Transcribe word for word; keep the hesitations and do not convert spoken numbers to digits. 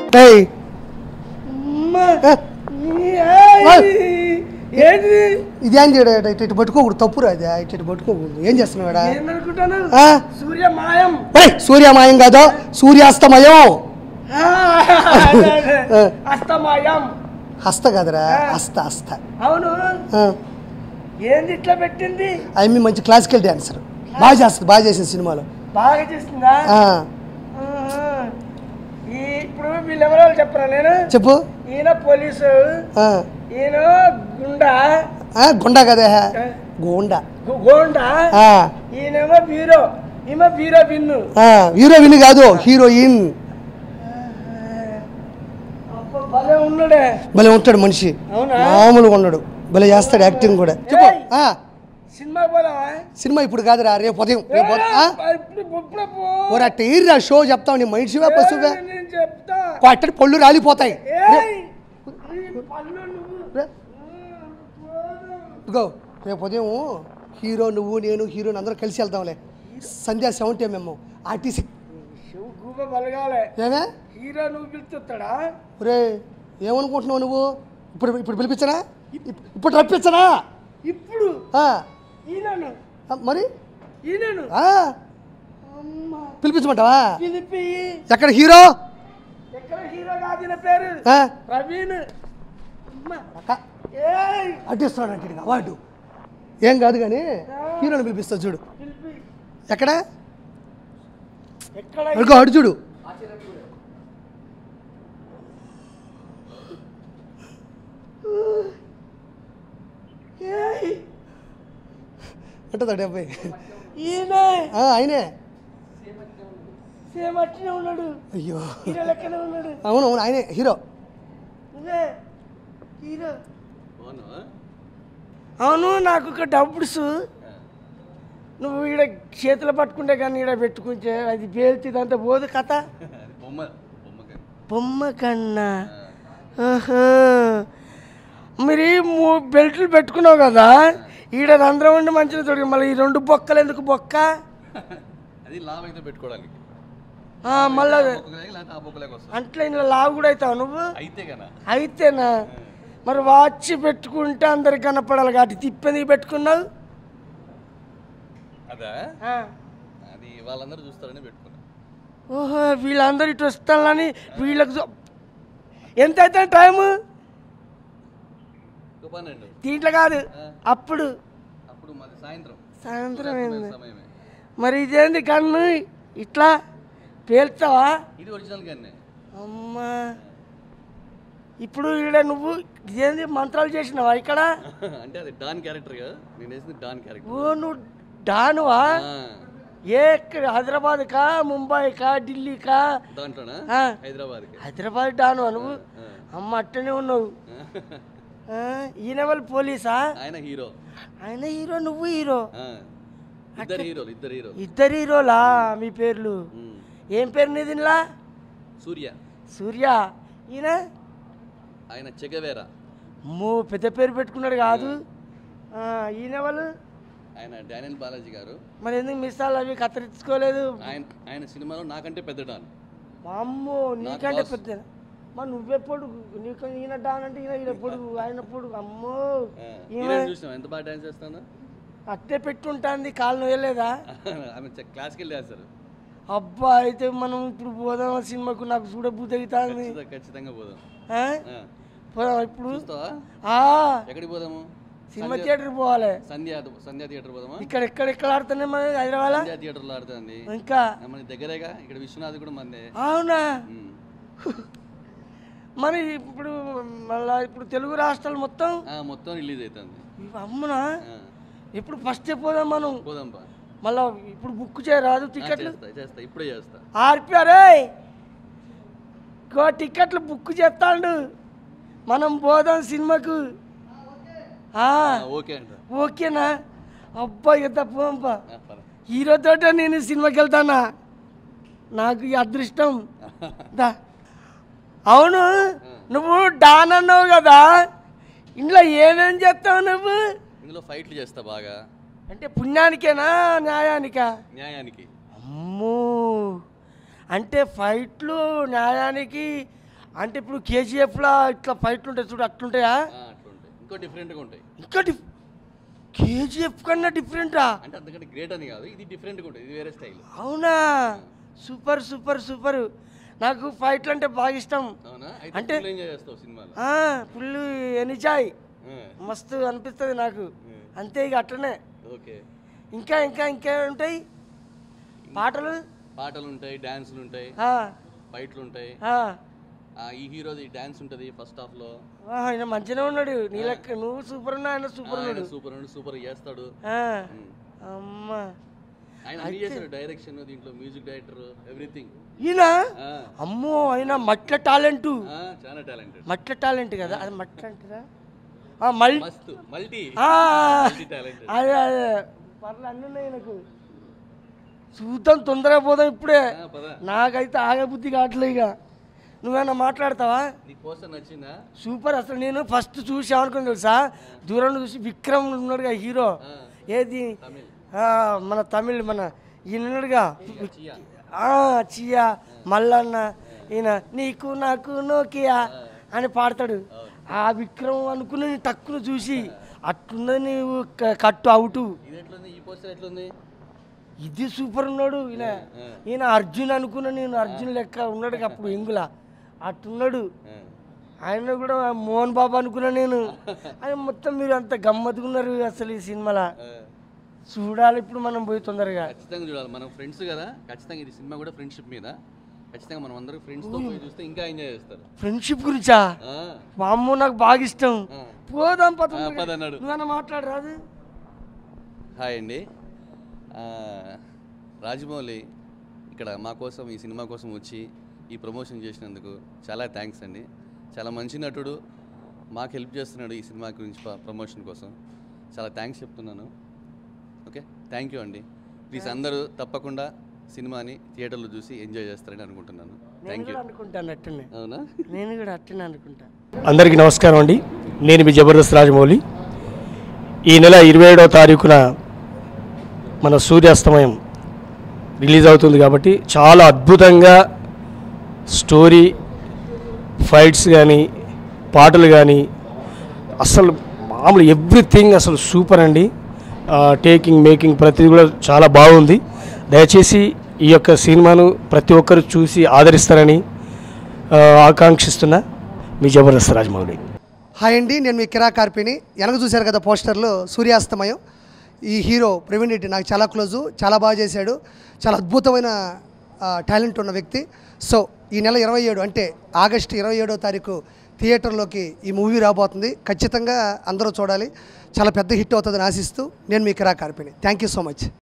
ఇదేం చేయడా ఇటు పట్టుకోకూడదు, తప్పురా అది, ఇటు ఇటు పట్టుకోకూడదు. ఏం చేస్తున్నాడా? సూర్యమాయం. సూర్యమాయం కాదు, సూర్యాస్తమయం. అస్తమయం హస్త కదరా, హస్త హస్త. అవును, ఏంది ఇట్లా పెట్టింది? ఆమె మంచి క్లాసికల్ డాన్సర్, బాగా చేస్తుంది, బాగా చేసింది సినిమాలో, బాగా చేస్తుందా? ఇప్పుడు వీళ్ళెవరో చెప్పరా? నేను చెప్పు. ఈయన పోలీసు, ఈయన గుండా. గుండా కదా, గోండా గోండా. ఈయనేమో హీరో, ఈమె హీరో విన్. హీరో విన్ కాదు, హీరోయిన్. భలే ఉన్నాడే, భలే ఉంటాడు మనిషి, మామూలుగా ఉన్నాడు, భలే చేస్తాడు యాక్టింగ్ కూడా. చెప్పు. సినిమా పోదామా? సినిమా ఇప్పుడు కాదురా, రేపు ఉదయం. రేపు అట్ట ఈర్రా షో చెప్తావు, నీ మనిషివే పశువే, అట్టడి పళ్ళు రాలిపోతాయి. గో రేపు ఉదయం హీరో నువ్వు నేను హీరోని అందరం కలిసి వెళ్తాంలే, సంధ్యా సెవెంటీ మేము ఆర్టీసీ. ఏమే హీరో నువ్వు పిలుస్తాడా? రే ఏమనుకుంటున్నావు నువ్వు? ఇప్పుడు ఇప్పుడు పిలిపించనా? ఇప్పుడు రప్పించనా? ఇప్పుడు మరి ఈయనను పిలిపించమంటావా? పిలిపి. ఎక్కడ హీరో? ఎక్కడ హీరో కాదు, పేరు ప్రవీణ్. అడ్డిస్తున్నాడు అంటే అవార్డు ఏం కాదు కానీ హీరోని పిలిపిస్తా చూడు. ఎక్కడ అడుగు, అడు చూడు. అంటుందా అబ్బాయి? ఈయనే ఆయనే. సేమ్ అట్లనే ఉన్నాడు. అయ్యో హీరో లెక్కనే ఉన్నాడు. అవును అవును ఆయనే హీరో. హీరో అవును. నాకు ఒక డబ్బుడ్స్ నువ్వు ఈడ చేతులు పట్టుకుంటే కానీ ఈడ పెట్టుకుంటే అది పేల్చిదంతా పోదు కథ. బొమ్మ కన్నా మీరు బెల్ట్లు పెట్టుకున్నావు కదా, ఈడ రంధ్రం ఉండి మంచిగా తొడిగి మళ్ళీ ఈ రెండు బొక్కలు ఎందుకు? బొక్క మళ్ళీ అట్లా ఇంట్లో లావు కూడా అవుతావు నువ్వు అయితేనా? మరి వాచ్ పెట్టుకుంటే అందరికి కనపడాలి కాబట్టి తిప్పని పెట్టుకున్నావు. ఓహో వీళ్ళందరూ ఇటు వస్తానని వీళ్ళకి ఎంత అయితే టైము? దీంట్లో కాదు, అప్పుడు సాయంత్రం ఏంది మరి? ఇదేంది కన్ను ఇట్లా పేల్చావా? అమ్మా ఇప్పుడు ఈడ నువ్వు ఇదేంది మంత్రాలు చేసినావా ఇక్కడ? ఓ నువ్వు డానువా? ఏ హైదరాబాద్ కా, ముంబై కా, ఢిల్లీ కా? హైదరాబాద్ డానువా నువ్వు? అమ్మ అట్టనే ఉన్నావు. ఈయన వాళ్ళు పోలీసా? ఆయన హీరో. ఆయన హీరో, నువ్వు హీరో. ఇద్దరు హీరోలా? మీ పేర్లు ఏం పేరు నీదిలా? సూర్య. సూర్య. ఈయన ఆయన చెగవేరా. మో పెద్ద పేరు పెట్టుకున్నాడు కాదు. ఈయన వాళ్ళు ఆయన డానియల్ బాలాజీ గారు. మరి ఎందుకు మిస్సాలు అవి కత్తిరించుకోలేదు? ఆయన ఆయన సినిమాలో నాకంటే పెద్ద డాన్. అమ్మో నీకంటే పెద్ద. మరి నువ్వే పొడుగు, నీకు ఈయన డాన్ అంటే ఈయన ఈయన పొడుగు, ఆయన పొడుగు. అమ్మో ఎంత బాగా డాన్స్ చేస్తాను. అట్టే పెట్టుంటాంది, కాళ్ళు వేయలేదా? క్లాస్కి డాన్సర్. అబ్బా అయితే మనం ఇప్పుడు పోదాం సినిమాకు, నాకు చూడబుద్ధి అవుతుంది. ఖచ్చితంగా పోదాం. పోదాం ఇప్పుడు. ఎక్కడికి పోదాము? సినిమా థియేటర్ పోవాలి. సంధ్యా సంధ్యా థియేటర్ పోదామా? ఇక్కడ ఎక్కడ ఎక్కడ ఆడుతున్నాయి మన హైదరాబాద్? సంధ్యా థియేటర్ లో ఆడుతుంది. ఇంకా మన దగ్గరేగా, ఇక్కడ విశ్వనాథ్ కూడా మందే. అవునా? మరి ఇప్పుడు మళ్ళా ఇప్పుడు తెలుగు రాష్ట్రాలు మొత్తం మొత్తం రిలీజ్ అవుతుంది. అమ్మనా ఇప్పుడు ఫస్ట్ పోదాం మనం. పోదాం మళ్ళా ఇప్పుడు బుక్ చేయరాదు టికెట్లు? చేస్తా ఇప్పుడే చేస్తా. ఆర్పిఆరే టికెట్లు బుక్ చేస్తాడు, మనం పోదాం సినిమాకు. ఓకేనా? అబ్బా ఎంత పోంపా, హీరోతో నేను సినిమాకి వెళ్తానా? నాకు ఈ అదృష్టం. అవును నువ్వు డాన్ అన్నావు కదా, ఇంట్లో ఏమేం చేస్తావు నువ్వు? ఇందులో ఫైట్లు చేస్తా బాగా. అంటే పుణ్యానికేనా న్యాయానికా? న్యాయానికి. అమ్మో అంటే ఫైట్లు న్యాయానికి అంటే ఇప్పుడు కేజీఎఫ్లో ఇట్లా ఫైట్లు ఉంటాయి చూడు, అట్లుంటాయా? అట్లుంటాయి, ఇంకో డిఫరెంట్గా ఉంటాయి. ఇంకా డిఫ్ కేజీఎఫ్ కన్నా డిఫరెంటా? అంటే అంతకంటే గ్రేట్ అని కాదు, ఇది డిఫరెంట్గా ఉంటుంది, ఇది వేరే స్టైల్. అవునా? Super super super. నాకు ఫైట్లు అంటే బాగా ఇష్టం. అవునా? అంటే ఎంజాయ్ చేస్తావు సినిమాలో? ఫుల్ ఎనిజాయ్, మస్తు అనిపిస్తుంది నాకు. అంతే ఇక అట్లనే. ఓకే. ఇంకా ఇంకా ఇంకా ఉంటాయి పాటలు పాటలు ఉంటాయి, డాన్సులు ఉంటాయి, ఫైట్లు ఉంటాయి. ఈ హీరోది డాన్స్ ఉంటుంది ఫస్ట్ హాఫ్ లో. ఆయన మంచిగా ఉన్నాడు, నీ లెక్క నువ్వు సూపర్ ఉన్నా, ఆయన సూపర్ ఉన్నాడు. సూపర్ ఉన్నాడు, సూపర్ చేస్తాడు. అమ్మా ఆయన అన్ని చేస్తాడు, డైరెక్షన్, దీంట్లో మ్యూజిక్ డైరెక్టర్, ఎవ్రీథింగ్. ఈయన అమ్మో ఆయన మట్ల టాలెంట్, చాలా టాలెంటెడ్. మట్ల టాలెంట్ కదా అది, మట్ల అంటారా? Multi multi talented. అదే అదే పర్లే, అన్నీ ఉన్నాయి నాకు. చూద్దాం, తొందరగా పోదాం ఇప్పుడే. నాకైతే ఆగబుద్ధి కావట్లే. ఇక నువ్వేమన్నా మాట్లాడతావా? నచ్చిందా? సూపర్. అసలు నేను ఫస్ట్ చూసి ఏమనుకుని తెలుసా, దూరంలో చూసి విక్రమ్ ఉన్నాడుగా హీరో, ఏది మన తమిళ్ మన ఈయన ఉన్నాడుగా చియా మల్లన్న, ఈయన నీకు నాకు నోకియా అని పాడతాడు. ఆ విక్రమ్ అనుకుని నేను టక్కును చూసి అట్లున్నది నీవు కట్టు అవుటు. ఇది సూపర్ ఉన్నాడు ఈయన. ఈయన అర్జున్ అనుకున్నా నేను, అర్జున్ లెక్క ఉన్నాడు అప్పుడు ఎంగులా, అట్టున్నాడు. ఆయన కూడా మోహన్ బాబు అనుకున్నా నేను. ఆయన మొత్తం మీరు అంత గమ్మత్తుకున్నారు అసలు ఈ సినిమాలో. చూడాలి ఇప్పుడు మనం పోయి తొందరగా. ఖచ్చితంగా చూడాలి, మనం ఫ్రెండ్స్ కదా, ఖచ్చితంగా ఇది సినిమా కూడా ఫ్రెండ్షిప్ మీద. ఖచ్చితంగా మనం అందరం ఫ్రెండ్స్తో పోయి చూస్తే ఇంకా ఎంజాయ్ చేస్తారు. ఫ్రెండ్షిప్ గురించా? అమ్మో నాకు బాగా ఇష్టం. పోదాం పదన్నాడు. నువ్వన్నా మాట్లాడరాదు? హాయ్ అండి, రాజమౌళి ఇక్కడ మా కోసం ఈ సినిమా కోసం వచ్చి ఈ ప్రమోషన్ చేసినందుకు చాలా థ్యాంక్స్ అండి. చాలా మంచి నటుడు, మాకు హెల్ప్ చేస్తున్నాడు ఈ సినిమా గురించి ప్రమోషన్ కోసం. చాలా థ్యాంక్స్ చెప్తున్నాను. ఓకే, థ్యాంక్ యూ అండి. ప్లీజ్ అందరూ తప్పకుండా సినిమాని థియేటర్లో చూసి ఎంజాయ్ చేస్తారని అనుకుంటున్నాను. Thank you. అనుకుంటాను అట్టనే. అవునా? నేను కూడా అట్టనే అనుకుంటా. అందరికీ నమస్కారం అండి, నేను మీ జబర్దస్త్ రాజమౌళి. ఈ నెల ఇరవై ఏడవ తారీఖున మన సూర్యాస్తమయం రిలీజ్ అవుతుంది కాబట్టి చాలా అద్భుతంగా స్టోరీ, ఫైట్స్ కానీ, పాటలు కానీ, అసలు మామూలు ఎవ్రీథింగ్ అసలు సూపర్ అండి. టేకింగ్ మేకింగ్ ప్రతిదీ కూడా చాలా బాగుంది. దయచేసి ఈ యొక్క సినిమాను ప్రతి ఒక్కరు చూసి ఆదరిస్తారని ఆకాంక్షిస్తున్నా. మీ జబర్దస్త్ రాజమౌళి. హాయ్ అండి, నేను మీ కిరా కార్పిని. వెనక చూశారు కదా పోస్టర్లో సూర్యాస్తమయం. ఈ హీరో ప్రవీణ్ రెడ్డి నాకు చాలా క్లోజు, చాలా బాగా చేశాడు. చాలా అద్భుతమైన టాలెంట్ ఉన్న వ్యక్తి. సో ఈ నెల ఇరవై ఏడు అంటే ఆగస్టు ఇరవై ఏడో తారీఖు థియేటర్లోకి ఈ మూవీ రాబోతుంది. ఖచ్చితంగా అందరూ చూడాలి. చాలా పెద్ద హిట్ అవుతుందని ఆశిస్తూ నేను మీ కిరా కార్పిని. Thank you so much.